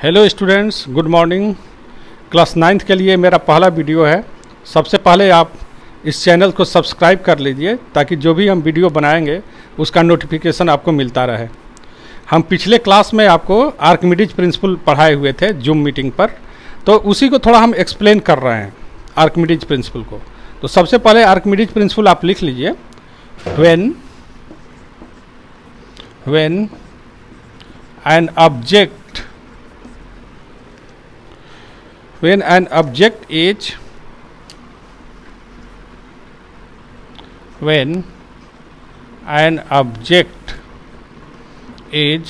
Hello students, good morning. Class 9th के लिए मेरा पहला वीडियो है। सबसे पहले आप इस चैनल को सब्सक्राइब कर लीजिए ताकि जो भी हम वीडियो बनाएंगे उसका नोटिफिकेशन आपको मिलता रहे। हम पिछले क्लास में आपको आर्किमिडीज प्रिंसिपल पढ़ाए हुए थे जूम मीटिंग पर, तो उसी को थोड़ा हम एक्सप्लेन कर रहे हैं आर्किमिडीज प्रिंसिपल को। तो सबसे पहले आर्किमिडीज प्रिंसिपल आप लिख लीजिए। When an object is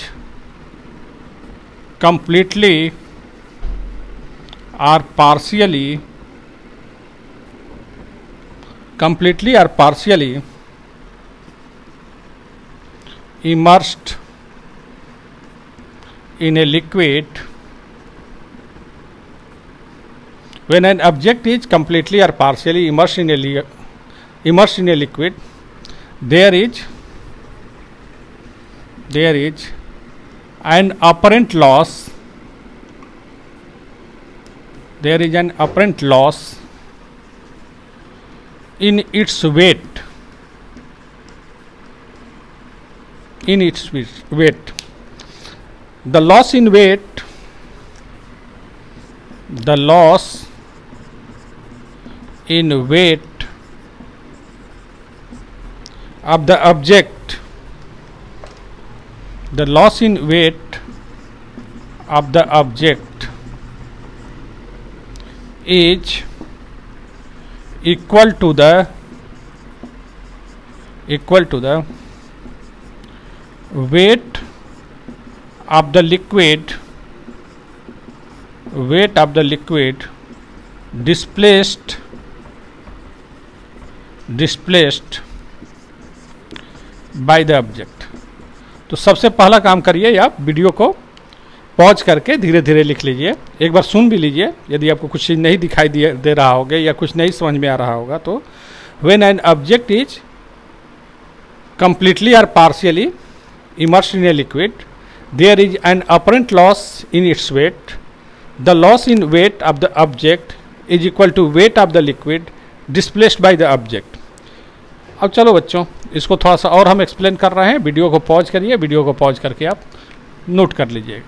completely or partially immersed in a liquid. When an object is completely or partially immersed in a liquid, there is an apparent loss. There is an apparent loss in its weight. The loss in weight of the object is equal to the weight of the liquid displaced by the object. तो सबसे पहला काम करिए, आप video को pause करके धीरे धीरे लिख लीजिए। एक बार सुन भी लीजिए, यदि आपको कुछ चीज़ नहीं दिखाई दे रहा होगा या कुछ नहीं समझ में आ रहा होगा तो। When an object is completely or partially immersed in a liquid, there is an apparent loss in its weight. The loss in weight of the object is equal to weight of the liquid displaced by the object. अब चलो बच्चों, इसको थोड़ा सा और हम explain कर रहे हैं। वीडियो को पॉज करिए, वीडियो को पॉज करके आप नोट कर लीजिएगा।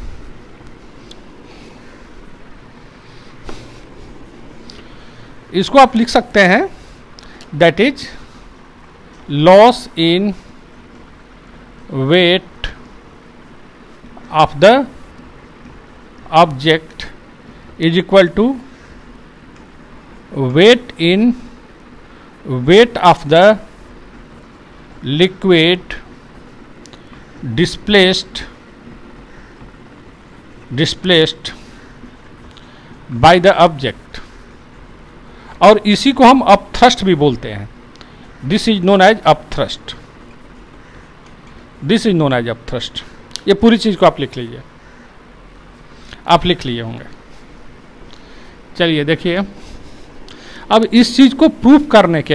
इसको आप लिख सकते हैं, that is loss in weight of the object is equal to weight of the liquid displaced by the object। और इसी को हम अपथ्रस्ट भी बोलते हैं। This is known as upthrust. ये पूरी चीज़ को आप लिख लीजिए, आप लिख लिए होंगे। चलिए देखिए, अब इस चीज़ को प्रूफ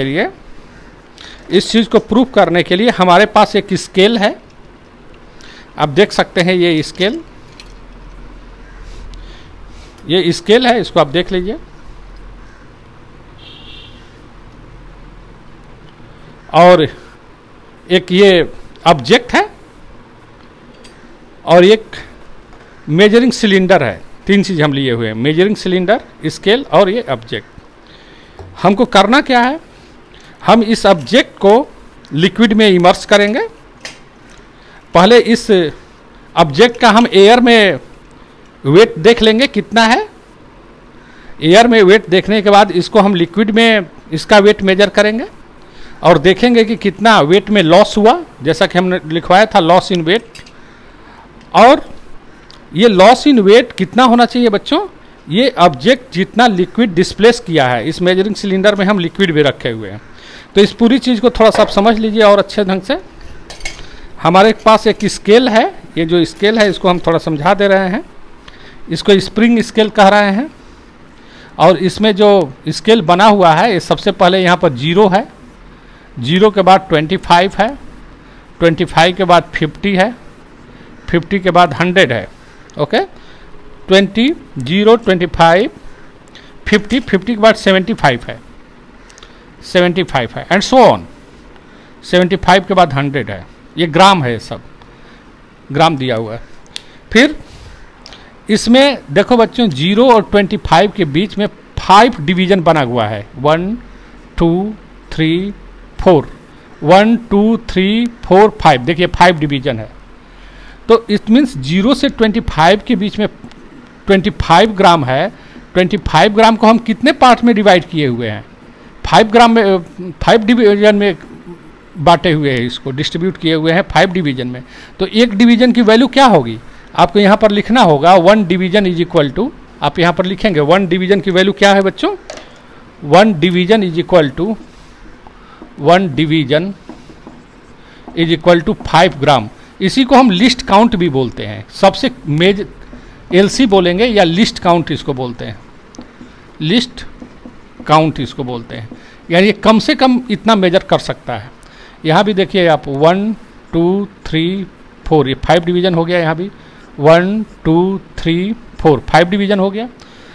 करने के लिए हमारे पास एक स्केल है। आप देख सकते हैं ये स्केल है, इसको आप देख लीजिए। और एक ये ऑब्जेक्ट है और एक मेजरिंग सिलेंडर है। तीन चीज़ हम लिए हुए हैं, मेजरिंग सिलेंडर, स्केल और ये ऑब्जेक्ट। हमको करना क्या है, हम इस ऑब्जेक्ट को लिक्विड में इमर्स करेंगे। पहले इस ऑब्जेक्ट का हम एयर में वेट देख लेंगे कितना है। एयर में वेट देखने के बाद इसको हम लिक्विड में इसका वेट मेजर करेंगे और देखेंगे कि कितना वेट में लॉस हुआ, जैसा कि हमने लिखवाया था लॉस इन वेट। और ये लॉस इन वेट कितना होना चाहिए बच्चों, ये ऑब्जेक्ट जितना लिक्विड डिस्प्लेस किया है। इस मेजरिंग सिलेंडर में हम लिक्विड भी रखे हुए हैं। तो इस पूरी चीज़ को थोड़ा सा आप समझ लीजिए और अच्छे ढंग से। हमारे पास एक स्केल है, ये जो स्केल है इसको हम थोड़ा समझा दे रहे हैं। इसको स्प्रिंग स्केल कह रहे हैं। और इसमें जो स्केल बना हुआ है, ये सबसे पहले यहाँ पर 0 है, 0 के बाद 25 है, 25 के बाद 50 है, 50 के बाद 100 है। ओके, 20, 0, 25, 50, 50 के बाद 75 है, 75 है, एंड सो ऑन। 75 के बाद 100 है। ये ग्राम है, सब ग्राम दिया हुआ है। फिर इसमें देखो बच्चों, 0 और 25 के बीच में 5 डिवीजन बना हुआ है। 1, 2, 3, 4, 1, 2, 3, 4, 5। देखिए 5 डिवीजन है। तो इट मीन्स 0 से 25 के बीच में 25 ग्राम है। 25 ग्राम को हम कितने पार्ट में डिवाइड किए हुए हैं? 5 ग्राम में, 5 डिवीजन में बांटे हुए हैं, इसको डिस्ट्रीब्यूट किए हुए हैं 5 डिवीजन में। तो एक डिवीजन की वैल्यू क्या होगी? आपको यहाँ पर लिखना होगा 1 डिवीजन इज इक्वल टू, आप यहाँ पर लिखेंगे 1 डिवीजन की वैल्यू क्या है बच्चों? 1 division is equal to 1 division is equal to 5 gram. इसी को हम लिस्ट काउंट भी बोलते हैं। सबसे मेज एलसी बोलेंगे या लिस्ट काउंट इसको बोलते हैं, लिस्ट काउंट इसको बोलते हैं। यानी कम से कम इतना मेजर कर सकता है। यहाँ भी देखिए आप 1, 2, 3, 4, ये 5 डिवीजन हो गया। यहाँ भी 1, 2, 3, 4, 5 डिवीजन हो गया।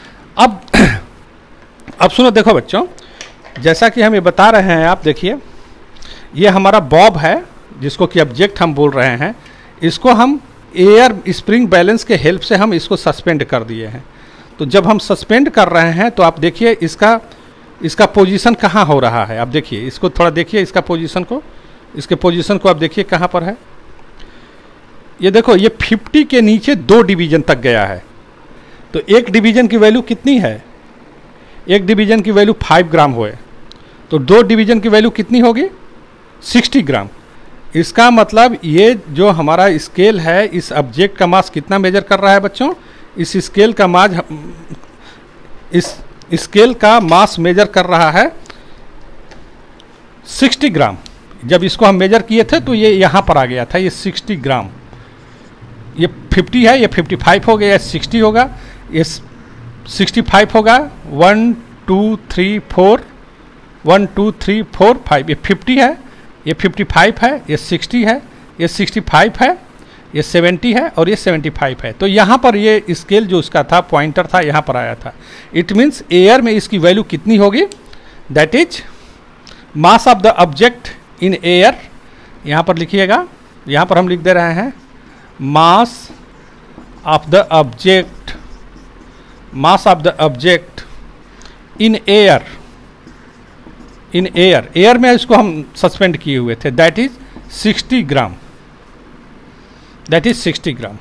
अब सुनो, देखो बच्चों, जैसा कि हम ये बता रहे हैं, आप देखिए ये हमारा बॉब है जिसको कि ऑब्जेक्ट हम बोल रहे हैं। इसको हम एयर स्प्रिंग बैलेंस के हेल्प से हम इसको सस्पेंड कर दिए हैं। तो जब हम सस्पेंड कर रहे हैं तो आप देखिए इसका पोजीशन कहाँ हो रहा है। आप देखिए इसको थोड़ा देखिए, इसका पोजीशन को, इसके पोजीशन को आप देखिए कहाँ पर है। ये देखो, ये 50 के नीचे 2 डिवीजन तक गया है। तो एक डिवीजन की वैल्यू कितनी है? एक डिवीजन की वैल्यू 5 ग्राम हुए, तो 2 डिवीजन की वैल्यू कितनी होगी? 60 ग्राम। इसका मतलब ये जो हमारा स्केल है, इस ऑब्जेक्ट का मास कितना मेजर कर रहा है बच्चों? इस स्केल का स्केल का मास मेजर कर रहा है 60 ग्राम। जब इसको हम मेजर किए थे तो ये यहाँ पर आ गया था, ये 60 ग्राम। ये 50 है, ये 55 हो गया, 60 होगा, ये 65 होगा। 1, 2, 3, 4, 1, 2, 3, 4, 5। ये 50 है, ये 55 है, ये 60 है, ये 65 है, ये 70 है और ये 75 है। तो यहाँ पर ये स्केल जो उसका था, पॉइंटर था, यहाँ पर आया था। इट मीन्स एयर में इसकी वैल्यू कितनी होगी? That is mass of the object in air. यहाँ पर लिखिएगा, यहाँ पर हम लिख दे रहे हैं mass of the object, mass of the object in air, in air. Air में इसको हम सस्पेंड किए हुए थे। That is 60 gram, that is 60 gram,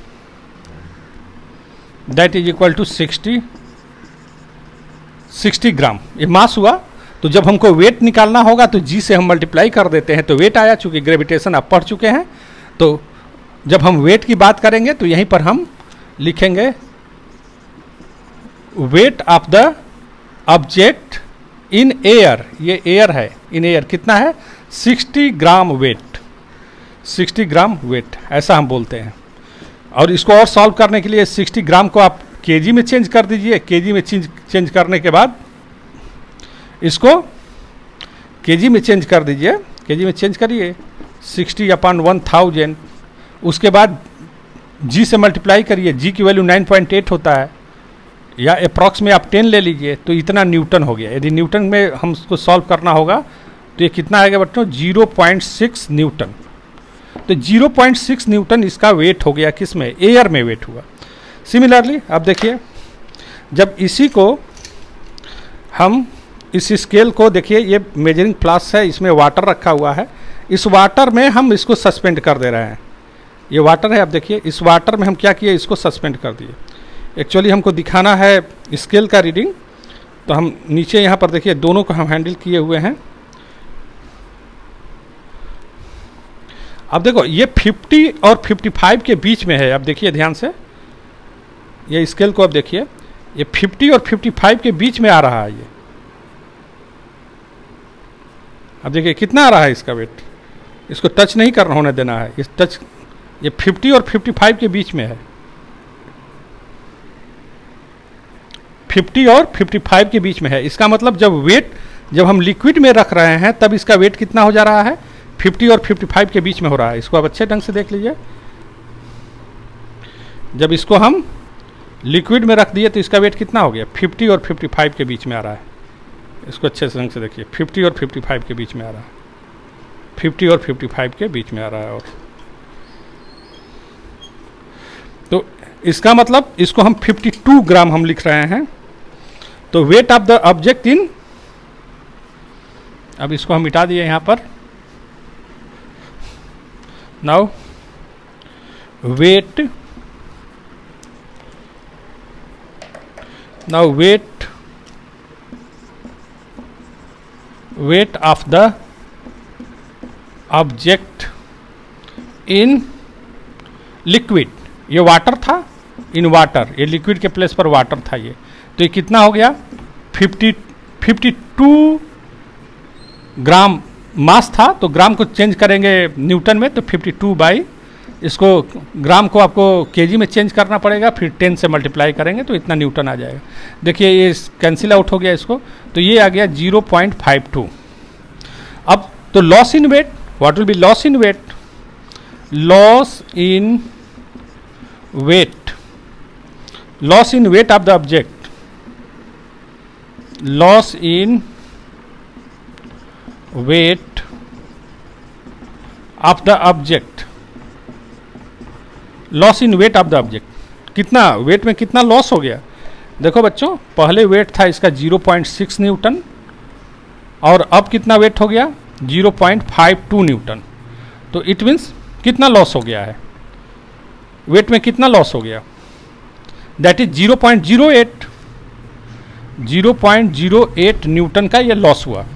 that is equal to 60 gram. ये मास हुआ। तो जब हमको वेट निकालना होगा तो जी से हम मल्टीप्लाई कर देते हैं, तो वेट आया। चूंकि ग्रेविटेशन आप पढ़ चुके हैं, तो जब हम वेट की बात करेंगे तो यहीं पर हम लिखेंगे weight of the object in air. ये एयर है, इन एयर कितना है? 60 ग्राम वेट, 60 ग्राम वेट, ऐसा हम बोलते हैं। और इसको और सॉल्व करने के लिए 60 ग्राम को आप केजी में चेंज कर दीजिए। केजी में चेंज करने के बाद इसको केजी में चेंज कर दीजिए। केजी में चेंज करिए 60/1000। उसके बाद जी से मल्टीप्लाई करिए। जी की वैल्यू 9.8 होता है, या अप्रॉक्स में आप 10 ले लीजिए, तो इतना न्यूटन हो गया। यदि न्यूटन में हम उसको सॉल्व करना होगा तो ये कितना आएगा बच्चों? 0.6 न्यूटन। तो 0.6 न्यूटन इसका वेट हो गया। किस में? एयर में वेट हुआ। सिमिलरली अब देखिए, जब इसी को हम इस स्केल को देखिए, ये मेजरिंग फ्लास्क है, इसमें वाटर रखा हुआ है। इस वाटर में हम इसको सस्पेंड कर दे रहे हैं। ये वाटर है, आप देखिए इस वाटर में हम क्या किए? इसको सस्पेंड कर दिए। एक्चुअली हमको दिखाना है स्केल का रीडिंग, तो हम नीचे यहाँ पर देखिए दोनों को हम हैंडल किए हुए हैं। अब देखो ये 50 और 55 के बीच में है। अब देखिए ध्यान से, ये स्केल को अब देखिए, ये 50 और 55 के बीच में आ रहा है। ये अब देखिए कितना आ रहा है इसका वेट। इसको टच नहीं करना होने देना है। इस टच, ये 50 और 55 के बीच में है। 50 और 55 के बीच में है। इसका मतलब जब हम लिक्विड में रख रहे हैं तब इसका वेट कितना हो जा रहा है? 50 और 55 के बीच में हो रहा है। इसको आप अच्छे ढंग से देख लीजिए। जब इसको हम लिक्विड में रख दिए तो इसका वेट कितना हो गया, 50 और 55 के बीच में आ रहा है। इसको अच्छे से रंग से देखिए, 50 और 55 के बीच में आ रहा है, 50 और 55 के बीच में आ रहा है। और तो इसका मतलब इसको हम 52 ग्राम हम लिख रहे हैं। तो weight of the object in, अब इसको हम मिटा दिए यहाँ पर। Now weight, now weight of the object in liquid, ये वाटर था, इन वाटर, ये लिक्विड के प्लेस पर वाटर था ये, तो ये कितना हो गया 52 ग्राम मास था। तो ग्राम को चेंज करेंगे न्यूटन में तो 52 बाई, इसको ग्राम को आपको केजी में चेंज करना पड़ेगा, फिर 10 से मल्टीप्लाई करेंगे तो इतना न्यूटन आ जाएगा। देखिए ये कैंसिल आउट हो गया इसको, तो ये आ गया 0.52। अब तो loss in weight, what will be loss in weight, loss in weight, loss in weight of the object, loss in weight of the object, loss in weight of the object, कितना weight में कितना loss हो गया। देखो बच्चों, पहले wait था इसका 0.6 न्यूटन और अब कितना वेट हो गया 0.52 न्यूटन। तो इट मीन्स कितना लॉस हो गया है, वेट में कितना लॉस हो गया, दैट इज 0.08, 0.08 न्यूटन का ये लॉस हुआ।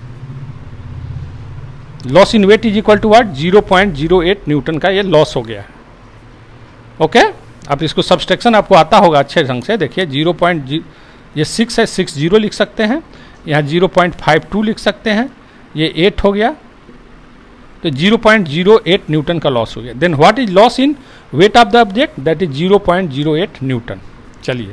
Loss in weight is equal to what, 0.08 newton का ये लॉस हो गया है। ओके अब इसको सब्सट्रैक्शन आपको आता होगा अच्छे ढंग से। देखिए 0.0, ये 6 है, 60 लिख सकते हैं, यहाँ 0.52 लिख सकते हैं, ये 8 हो गया, तो 0.08 न्यूटन का लॉस हो गया। Then what is loss in weight of the object, that is 0.08 newton. चलिए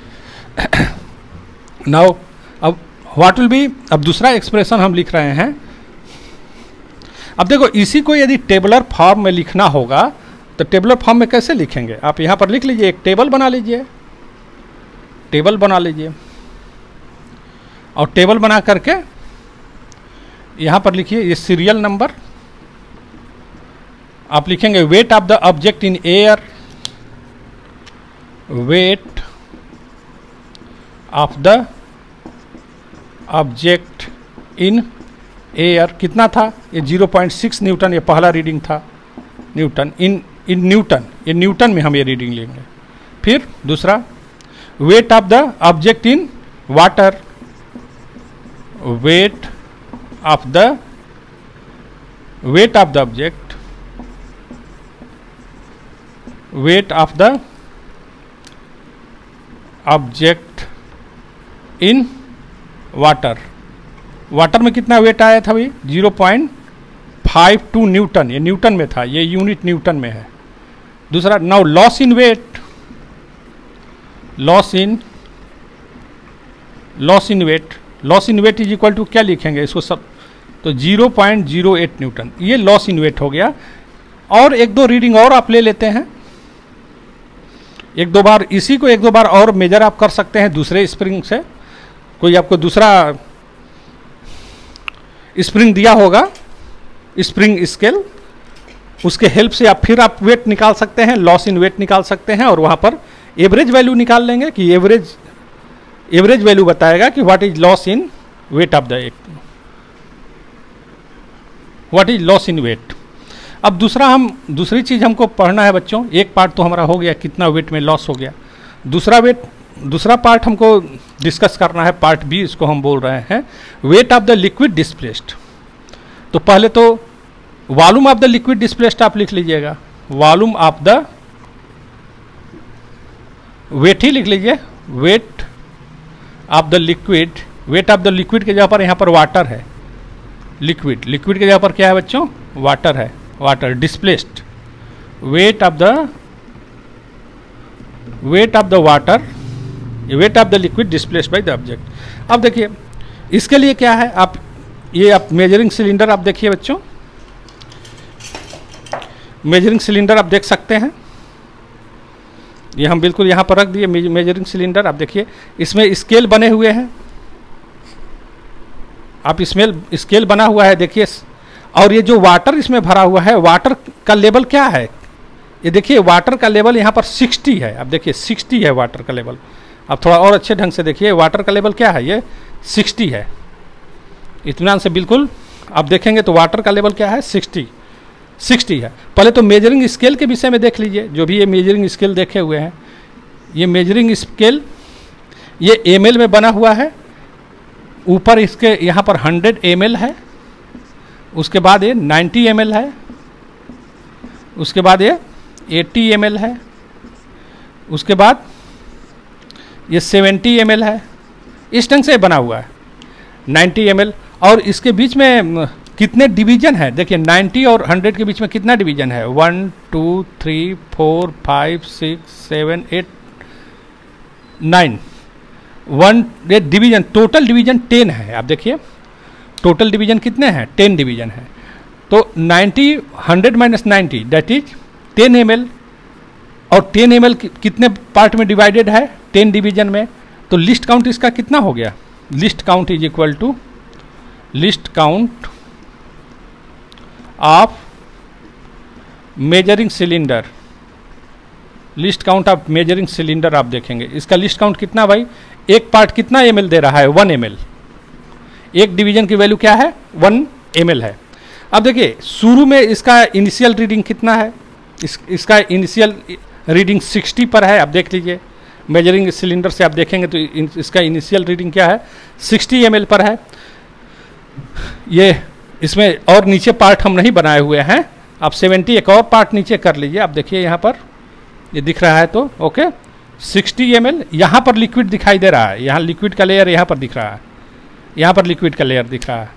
नाउ अब व्हाट विल बी, अब दूसरा एक्सप्रेशन हम लिख रहे हैं। अब देखो इसी को यदि टेबलर फॉर्म में लिखना होगा तो टेबलर फॉर्म में कैसे लिखेंगे, आप यहाँ पर लिख लीजिए, एक टेबल बना लीजिए, टेबल बना लीजिए और टेबल बना करके यहाँ पर लिखिए ये सीरियल नंबर, आप लिखेंगे weight of the object in air, weight of the object in air कितना था, ये 0.6 न्यूटन, ये पहला रीडिंग था न्यूटन, इन न्यूटन, ये न्यूटन में हम ये रीडिंग लेंगे। फिर दूसरा weight of the object in water, weight of the object, weight of the object in water, water में कितना वेट आया था भाई 0.52 न्यूटन, ये न्यूटन में था, ये यूनिट न्यूटन में है। दूसरा now loss in weight, loss in weight, loss in weight is equal to क्या लिखेंगे इसको सब, तो 0.08 न्यूटन, ये लॉस इन वेट हो गया। और एक दो रीडिंग और आप ले लेते हैं, एक दो बार इसी को एक दो बार और मेजर आप कर सकते हैं दूसरे स्प्रिंग से, कोई आपको दूसरा स्प्रिंग दिया होगा, स्प्रिंग स्केल, उसके हेल्प से आप फिर आप वेट निकाल सकते हैं, लॉस इन वेट निकाल सकते हैं और वहाँ पर एवरेज वैल्यू निकाल लेंगे कि एवरेज वैल्यू बताएगा कि what is loss in weight of the, what is loss in weight. अब दूसरी चीज़ हमको पढ़ना है बच्चों, एक पार्ट तो हमारा हो गया कितना वेट में लॉस हो गया, दूसरा पार्ट हमको डिस्कस करना है, पार्ट बी इसको हम बोल रहे हैं, weight of the liquid displaced. तो पहले तो volume of the liquid displaced आप लिख लीजिएगा, वॉल्यूम ऑफ द, वेट ही लिख लीजिए, weight of the liquid, weight of the liquid के जगह पर यहाँ पर वाटर है, लिक्विड के जगह पर क्या है बच्चों, वाटर है, water displaced, weight of the water, weight of the liquid displaced by the object. अब देखिए इसके लिए क्या है, आप मेजरिंग सिलेंडर आप देखिए बच्चों, मेजरिंग सिलेंडर आप देख सकते हैं, ये हम बिल्कुल यहाँ पर रख दिए मेजरिंग सिलेंडर। आप देखिए इसमें स्केल बने हुए हैं, आप इसमें स्केल बना हुआ है देखिए। और ये जो वाटर इसमें भरा हुआ है, वाटर का लेवल क्या है, ये देखिए वाटर का लेवल यहाँ पर 60 है। आप देखिए 60 है वाटर का लेवल। आप थोड़ा और अच्छे ढंग से देखिए वाटर का लेवल क्या है, ये 60 है। इत्मीनान से बिल्कुल आप देखेंगे तो वाटर का लेवल क्या है, 60 है। पहले तो मेजरिंग स्केल के विषय में देख लीजिए, जो भी ये मेजरिंग स्केल देखे हुए हैं, ये मेजरिंग स्केल ये ml में बना हुआ है। ऊपर इसके यहाँ पर 100 ml है, उसके बाद ये 90 ml है, उसके बाद ये 80 ml है, उसके बाद ये 70 ml है। इस ढंग से बना हुआ है 90 ml। और इसके बीच में कितने डिवीजन है, देखिए 90 और 100 के बीच में कितना डिवीजन है, 1 2 3 4 5 6 7 8 9 1 डिवीजन, टोटल डिवीजन 10 है। आप देखिए टोटल डिवीजन कितने हैं, 10 डिवीजन है। तो 90 100 माइनस 90 दैट इज 10 ml। और 10 ml कितने पार्ट में डिवाइडेड है, 10 डिवीजन में। तो लिस्ट काउंट इसका कितना हो गया, least count is equal to least count of measuring cylinder. Least count of measuring cylinder आप देखेंगे इसका लिस्ट काउंट कितना भाई, एक पार्ट कितना ml दे रहा है, 1 ml। एक डिवीजन की वैल्यू क्या है, 1 ml है। अब देखिए शुरू में इसका इनिशियल रीडिंग कितना है, इसका इनिशियल रीडिंग 60 पर है। आप देख लीजिए मेजरिंग सिलेंडर से आप देखेंगे तो इसका इनिशियल रीडिंग क्या है, 60 ml पर है। ये इसमें और नीचे पार्ट हम नहीं बनाए हुए हैं, आप 70 एक और पार्ट नीचे कर लीजिए। आप देखिए यहाँ पर ये दिख रहा है तो ओके 60 ml। यहाँ पर लिक्विड दिखाई दे रहा है, यहाँ लिक्विड का लेयर यहाँ पर दिख रहा है, यहाँ पर लिक्विड का लेयर दिख रहा है।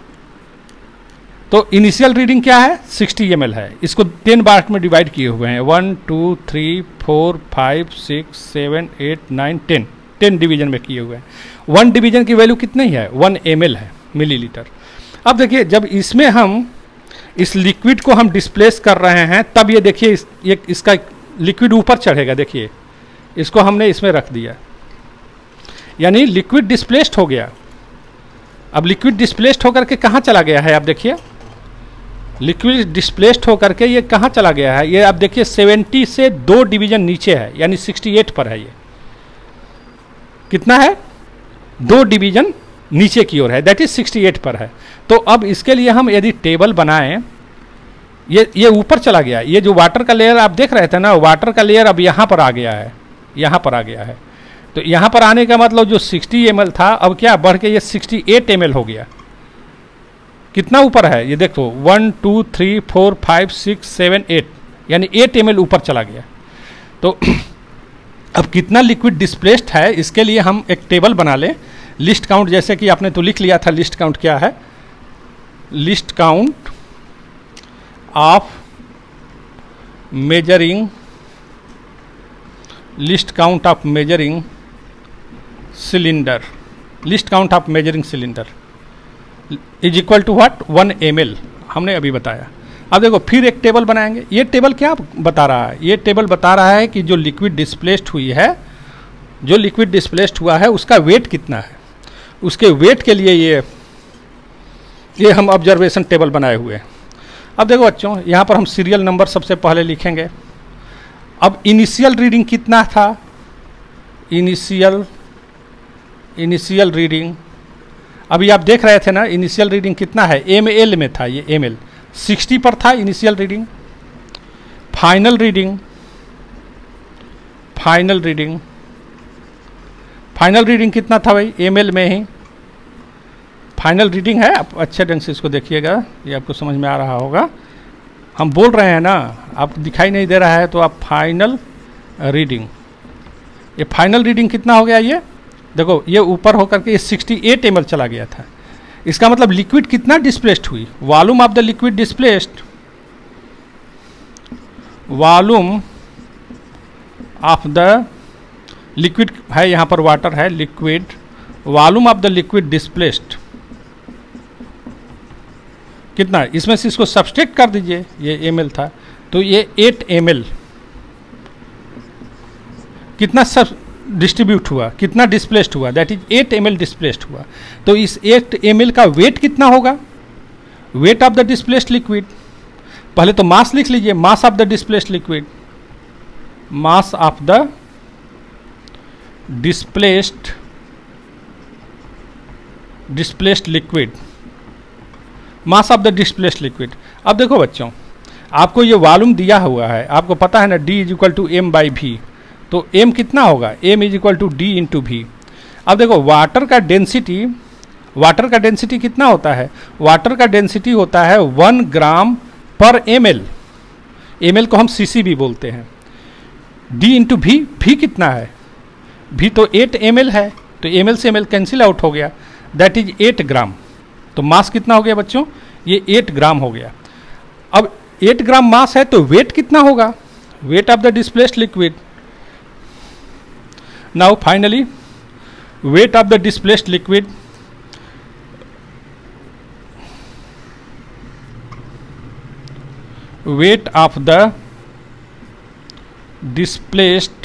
तो इनिशियल रीडिंग क्या है, 60 ml है। इसको 10 पार्ट में डिवाइड किए हुए हैं, 1 2 3 4 5 6 7 8 9 10 डिवीजन में किए हुए हैं। 1 डिवीजन की वैल्यू कितनी है, 1 ml है, मिलीलीटर। अब देखिए जब इसमें हम इस लिक्विड को हम डिस्प्लेस कर रहे हैं, तब ये देखिए इसका लिक्विड ऊपर चढ़ेगा। देखिए इसको हमने इसमें रख दिया, यानी लिक्विड डिस्प्लेस्ड हो गया। अब लिक्विड डिस्प्लेस्ड होकर के कहाँ चला गया है, आप देखिए लिक्विड डिस्प्लेस्ड होकर के ये कहाँ चला गया है, ये आप देखिए 70 से 2 डिवीजन नीचे है, यानी 68 पर है। ये कितना है, 2 डिवीजन नीचे की ओर है, दैट इज 68 पर है। तो अब इसके लिए हम यदि टेबल बनाएं, ये ऊपर चला गया, ये जो वाटर का लेयर आप देख रहे थे ना, वाटर का लेयर अब यहाँ पर आ गया है, यहाँ पर आ गया है। तो यहाँ पर आने का मतलब जो 60 ml था अब क्या बढ़ के ये 68 ml हो गया। कितना ऊपर है ये देखो, 1 2 3 4 5 6 7 8, यानी 8 ml ऊपर चला गया। तो अब कितना लिक्विड डिस्प्लेस्ड है, इसके लिए हम एक टेबल बना लें। लिस्ट काउंट, जैसे कि आपने तो लिख लिया था, लिस्ट काउंट क्या है, least count of measuring, least count of measuring cylinder, least count of measuring cylinder is equal to what, 1 ml हमने अभी बताया। अब देखो फिर एक टेबल बनाएंगे। ये टेबल क्या बता रहा है, ये टेबल बता रहा है कि जो लिक्विड डिस्प्लेस्ड हुई है, जो लिक्विड डिस्प्लेस्ड हुआ है उसका वेट कितना है। उसके वेट के लिए ये हम ऑब्जर्वेशन टेबल बनाए हुए हैं। अब देखो बच्चों, यहाँ पर हम सीरियल नंबर सबसे पहले लिखेंगे। अब इनिशियल रीडिंग कितना था, इनिशियल रीडिंग अभी आप देख रहे थे ना, इनिशियल रीडिंग कितना है, ml में था, ये ml 60 पर था इनिशियल रीडिंग। फाइनल रीडिंग कितना था भाई, ml में ही फाइनल रीडिंग है। आप अच्छे ढंग से इसको देखिएगा, ये आपको समझ में आ रहा होगा। हम बोल रहे हैं ना, आपको दिखाई नहीं दे रहा है तो आप फाइनल रीडिंग, ये फाइनल रीडिंग कितना हो गया, ये देखो ये ऊपर होकर के ये 68 ml चला गया था। इसका मतलब लिक्विड कितना डिस्प्लेस्ड हुई, volume of the liquid displaced, volume of the liquid है, यहाँ पर वाटर है, liquid, volume of the liquid displaced कितना, इसमें से इसको सब्सट्रैक्ट कर दीजिए, ये ml था तो ये 8 ml कितना सब डिस्ट्रीब्यूट हुआ, कितना डिस्प्लेस्ड हुआ, दैट इज 8 ml डिस्प्लेस्ड हुआ। तो इस 8 ml का वेट कितना होगा, weight of the displaced liquid. पहले तो मास लिख लीजिए, mass of the displaced liquid, mass of the displaced liquid, mass of the displaced liquid. अब देखो बच्चों, आपको ये वॉल्यूम दिया हुआ है, आपको पता है ना D is equal to M by V, तो m कितना होगा, m is equal to D into V. अब देखो वाटर का डेंसिटी कितना होता है, वाटर का डेंसिटी होता है 1 ग्राम पर ml, ml को हम cc भी बोलते हैं। d इंटू भी कितना है, भी तो 8 ml है, तो ml से ml कैंसिल आउट हो गया, दैट इज 8 ग्राम। तो मास कितना हो गया बच्चों, ये 8 ग्राम हो गया। अब 8 ग्राम मास है तो वेट कितना होगा, weight of the displaced liquid. Now finally weight of the displaced liquid, weight of the displaced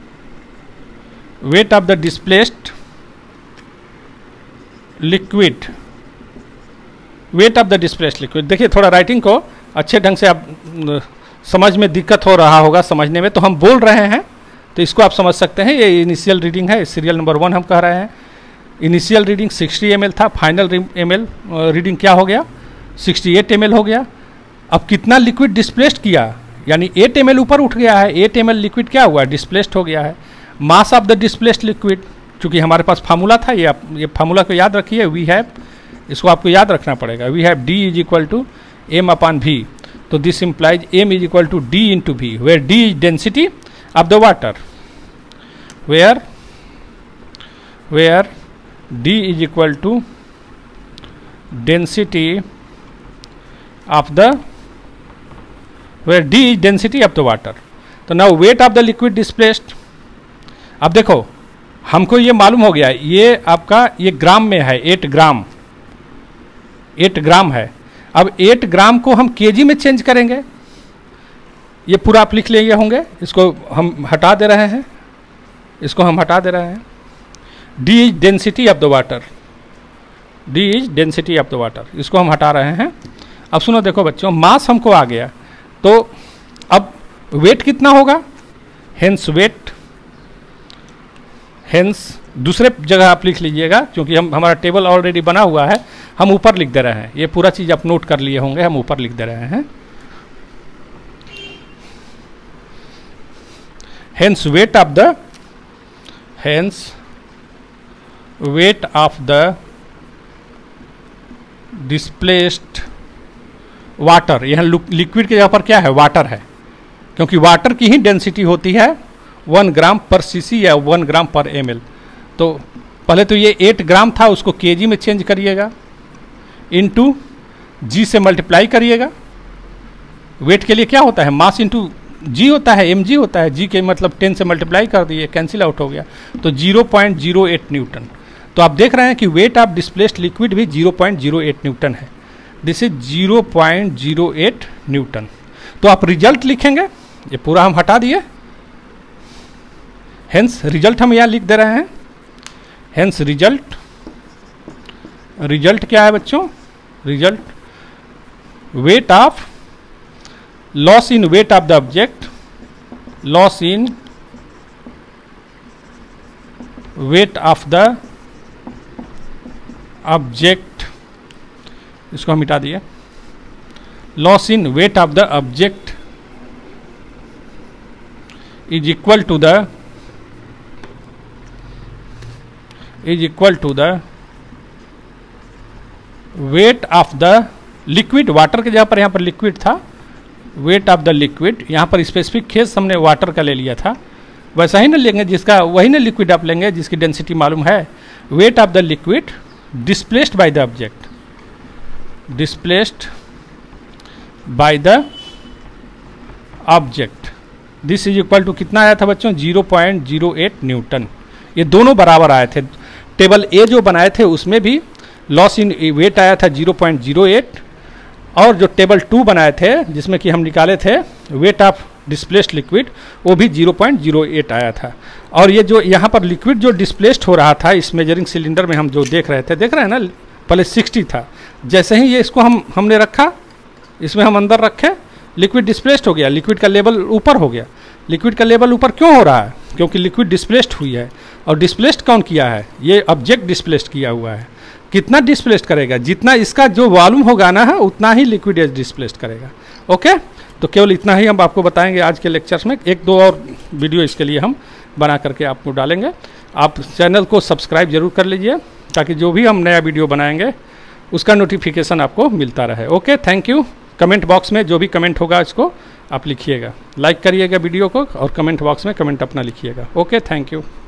liquid, weight of the displaced liquid। देखिए थोड़ा राइटिंग को अच्छे ढंग से आप समझ में दिक्कत हो रहा होगा समझने में, तो हम बोल रहे हैं तो इसको आप समझ सकते हैं। ये इनिशियल रीडिंग है, सीरियल नंबर 1 हम कह रहे हैं। इनिशियल रीडिंग 60 ml था, फाइनल ml रीडिंग क्या हो गया, 68 ml हो गया। अब कितना लिक्विड डिस्प्लेस्ड किया, यानी 8 ml ऊपर उठ गया है, 8 ml लिक्विड क्या हुआ, डिस्प्लेस्ड हो गया है। Mass of the displaced liquid, चूंकि हमारे पास फार्मूला था, ये फार्मूला को याद रखिए, वी हैव, इसको आपको याद रखना पड़ेगा, we have D is equal to M upon V. तो this implies M is equal to D into V, where D is density of the water, where D is equal to density of the, where D is density of the water। तो now weight of the liquid displaced। अब देखो हमको ये मालूम हो गया, ये आपका ये ग्राम में है, 8 ग्राम है। अब 8 ग्राम को हम केजी में चेंज करेंगे, ये पूरा आप लिख लिए होंगे, इसको हम हटा दे रहे हैं, D is density of the water, D is density of the water, इसको हम हटा रहे हैं। अब सुनो देखो बच्चों, मास हमको आ गया, तो अब वेट कितना होगा, हेंस दूसरे जगह आप लिख लीजिएगा, क्योंकि हमारा टेबल ऑलरेडी बना हुआ है, हम ऊपर लिख दे रहे हैं। ये पूरा चीज़ आप नोट कर लिए होंगे, हम ऊपर लिख दे रहे हैं। Hence weight of the displaced water, यहाँ लिक्विड के जगह पर क्या है, वाटर है, क्योंकि वाटर की ही डेंसिटी होती है 1 ग्राम पर सीसी या 1 ग्राम पर ml। तो पहले तो ये 8 ग्राम था, उसको केजी में चेंज करिएगा, इनटू जी से मल्टीप्लाई करिएगा। वेट के लिए क्या होता है, मास इंटू जी होता है, mg होता है, जी के मतलब 10 से मल्टीप्लाई कर दिए, कैंसिल आउट हो गया, तो 0.08 न्यूटन। तो आप देख रहे हैं कि वेट ऑफ डिस्प्लेस्ड लिक्विड भी 0.08 न्यूटन है, दिस इज 0.08 न्यूटन। तो आप रिजल्ट लिखेंगे, ये पूरा हम हटा दिए, हेंस रिजल्ट हम यहाँ लिख दे रहे हैं। हेंस रिजल्ट क्या है बच्चों, result weight of, loss in weight of the object, loss in weight of the object, इसको हम मिटा दिए, loss in weight of the object is equal to the weight of the liquid. Water के जगह पर यहाँ पर लिक्विड था, वेट ऑफ द लिक्विड, यहाँ पर स्पेसिफिक केस हमने वाटर का ले लिया था, वैसा ही ना लेंगे, जिसका वही ना लिक्विड आप लेंगे जिसकी डेंसिटी मालूम है। Weight of the liquid displaced by the object, displaced by the object, this is equal to कितना आया था बच्चों, 0.08 न्यूटन। ये दोनों बराबर आए थे। टेबल ए जो बनाए थे उसमें भी लॉस इन वेट आया था 0.08, और जो टेबल 2 बनाए थे जिसमें कि हम निकाले थे वेट ऑफ डिस्प्लेस्ड लिक्विड, वो भी 0.08 आया था। और ये जो यहाँ पर लिक्विड जो डिस्प्लेस्ड हो रहा था इस मेजरिंग सिलेंडर में हम जो देख रहे हैं ना, पहले 60 था, जैसे ही ये इसको हमने रखा, इसमें हम अंदर रखे, लिक्विड डिस्प्लेस्ड हो गया, लिक्विड का लेवल ऊपर हो गया। लिक्विड का लेवल ऊपर क्यों हो रहा है? क्योंकि लिक्विड डिस्प्लेस्ड हुई है। और डिस्प्लेस्ड कौन किया है? ये ऑब्जेक्ट डिस्प्लेस्ड किया हुआ है। कितना डिस्प्लेस्ड करेगा? जितना इसका जो वॉल्यूम होगा ना है, उतना ही लिक्विड डिस्प्लेस्ड करेगा। ओके, तो केवल इतना ही हम आपको बताएंगे आज के लेक्चर्स में। एक दो और वीडियो इसके लिए हम बना करके आपको डालेंगे। आप चैनल को सब्सक्राइब जरूर कर लीजिए ताकि जो भी हम नया वीडियो बनाएंगे उसका नोटिफिकेशन आपको मिलता रहे। Okay, thank you. Comment box में जो भी कमेंट होगा इसको आप लिखिएगा, लाइक करिएगा वीडियो को और कमेंट बॉक्स में कमेंट अपना लिखिएगा। Okay, thank you.